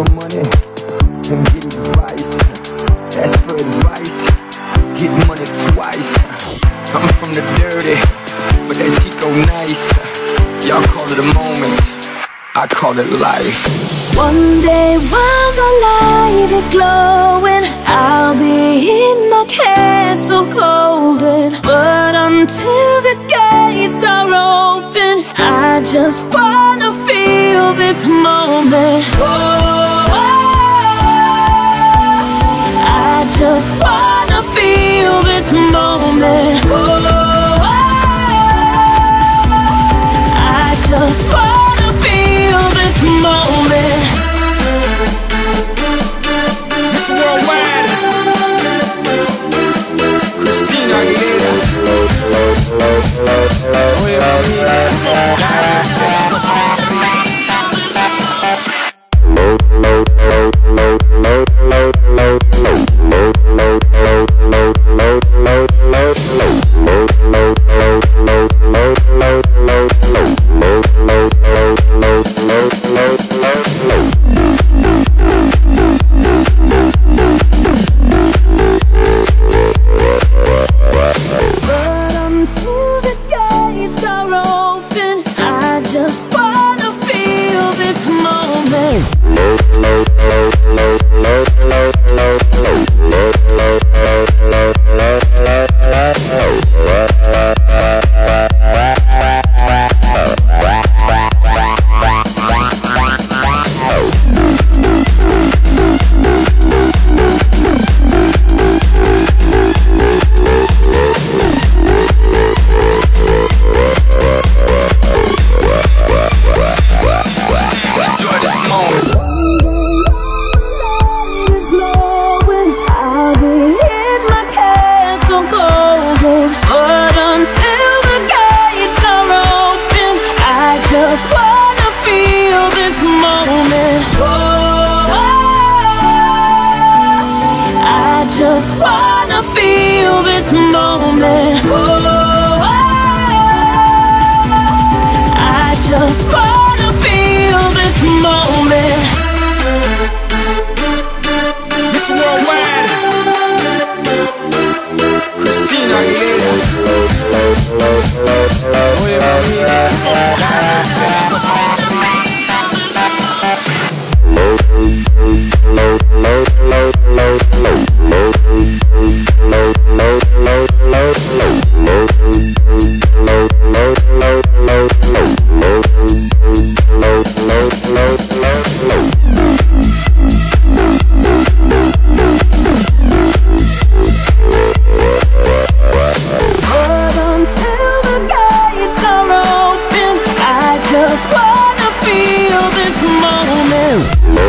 for money and get advice. Ask for advice, get money twice. I'm from the dirty, but that Chico nice. Y'all call it a moment, I call it life. One day while the light is glowing, I'll be in my castle golden. But until the gates are open, I just wanna feel this moment. Oh, I just wanna feel this moment. Oh, I just wanna feel this moment. Miss Worldwide, Christina Aguilera. Oye, just wanna feel this moment. Oh, I just wanna feel this moment. Miss Worldwide, Christina Aguilera. Oye, just wanna feel this moment.